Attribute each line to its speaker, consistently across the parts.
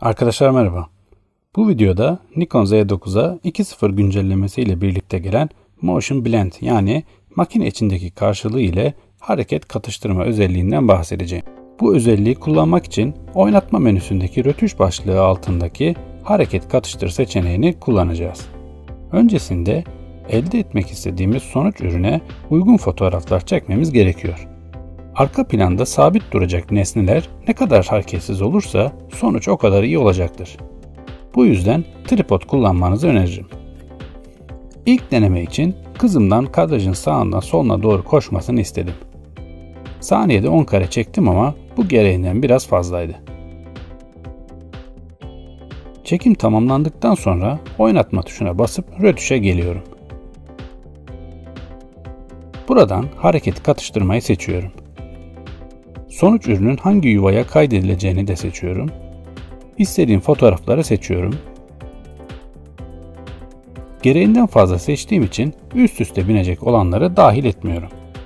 Speaker 1: Arkadaşlar merhaba. Bu videoda Nikon Z9'a 2.0 güncellemesi ile birlikte gelen Motion Blend yani makine içindeki karşılığı ile hareket katıştırma özelliğinden bahsedeceğim. Bu özelliği kullanmak için oynatma menüsündeki rötuş başlığı altındaki hareket katıştır seçeneğini kullanacağız. Öncesinde elde etmek istediğimiz sonuç ürüne uygun fotoğraflar çekmemiz gerekiyor. Arka planda sabit duracak nesneler ne kadar hareketsiz olursa sonuç o kadar iyi olacaktır. Bu yüzden tripod kullanmanızı öneririm. İlk deneme için kızımdan kadrajın sağından soluna doğru koşmasını istedim. Saniyede 10 kare çektim ama bu gereğinden biraz fazlaydı. Çekim tamamlandıktan sonra oynatma tuşuna basıp rötuşa geliyorum. Buradan hareket katıştırmayı seçiyorum. Sonuç ürünün hangi yuvaya kaydedileceğini de seçiyorum. İstediğim fotoğrafları seçiyorum. Gereğinden fazla seçtiğim için üst üste binecek olanları dahil etmiyorum.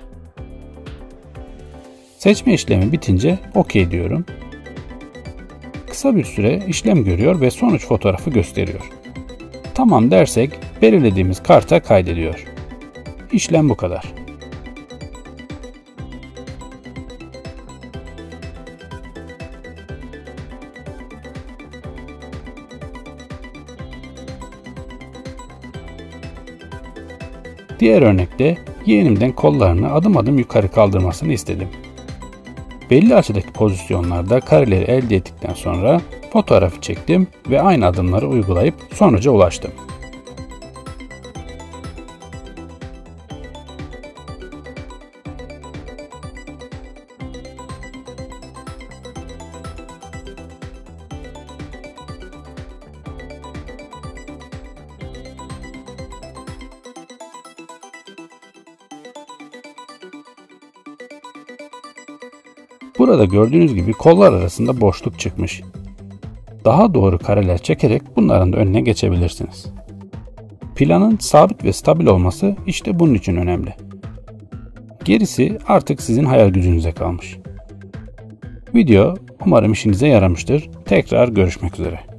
Speaker 1: Seçme işlemi bitince OK diyorum. Kısa bir süre işlem görüyor ve sonuç fotoğrafı gösteriyor. Tamam dersek belirlediğimiz karta kaydediyor. İşlem bu kadar. Diğer örnekte yeğenimden kollarını adım adım yukarı kaldırmasını istedim. Belli açıdaki pozisyonlarda kareleri elde ettikten sonra fotoğrafı çektim ve aynı adımları uygulayıp sonuca ulaştım. Burada gördüğünüz gibi kollar arasında boşluk çıkmış. Daha doğru kareler çekerek bunların da önüne geçebilirsiniz. Planın sabit ve stabil olması işte bunun için önemli. Gerisi artık sizin hayal gücünüze kalmış. Video umarım işinize yaramıştır. Tekrar görüşmek üzere.